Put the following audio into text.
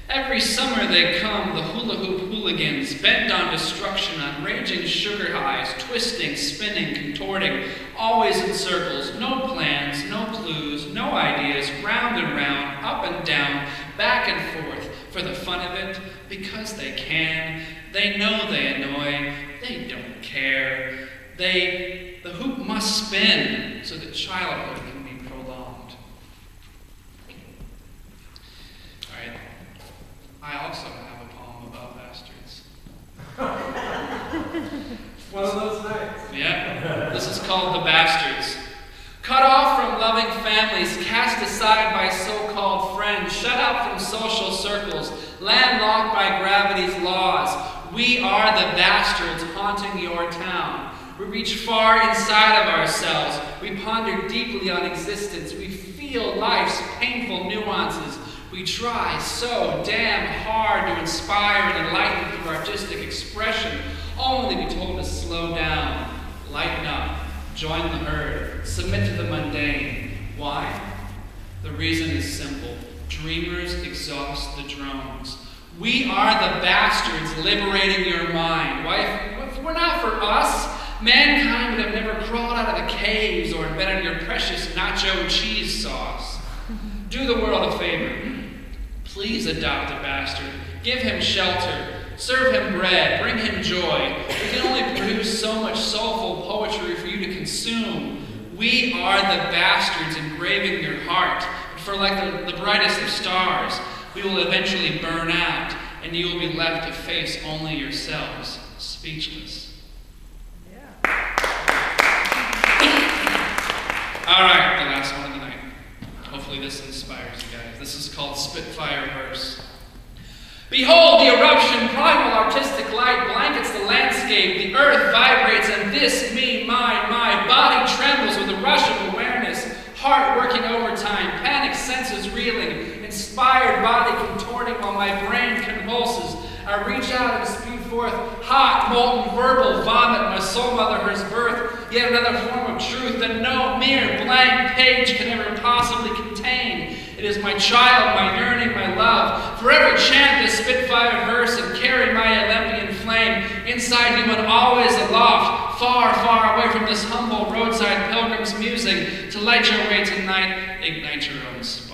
Every summer they come, the hula hoop hooligans, bent on destruction, on raging sugar highs, twisting, spinning, contorting, always in circles, no plans, no clues, no ideas, round and round, up and down, back and forth, for the fun of it, because they can. They know they annoy, they don't care. The hoop must spin so that childhood can be prolonged. All right. I also have a poem about bastards. One of those nights. Yeah, this is called The Bastards. Cut off from loving families, cast aside by so-called friends, shut out from social circles, landlocked by gravity's laws, we are the bastards haunting your town. We reach far inside of ourselves. We ponder deeply on existence. We feel life's painful nuances. We try so damn hard to inspire and enlighten through artistic expression, only to be told to slow down, lighten up, join the herd, submit to the mundane. Why? The reason is simple. Dreamers exhaust the drones. We are the bastards liberating your mind. Why, if we're not for us, mankind would have never crawled out of the caves or invented your precious nacho cheese sauce. Do the world a favor. Please adopt a bastard. Give him shelter. Serve him bread. Bring him joy. We can only produce so much soulful poetry for you to consume. We are the bastards engraving your heart. For like the brightest of stars, we will eventually burn out, and you will be left to face only yourselves, speechless. Yeah. All right, the last one of the night. Hopefully this inspires you guys. This is called Spitfire verse. Behold the eruption, primal artistic light blankets the landscape, the earth vibrates, and this, me, my body trembles with a rush of awareness, heart working overtime, panic senses reeling, inspired body contorting while my brain convulses. I reach out and spew forth hot, molten verbal vomit, my soul mother hers birth, yet another form of truth that no mere blank page can ever possibly contain. It is my child, my yearning, my love. Forever chant this Spitfire verse and carry my Olympian flame inside you and always aloft, far, far away from this humble roadside pilgrim's musing. To light your way tonight, ignite your own.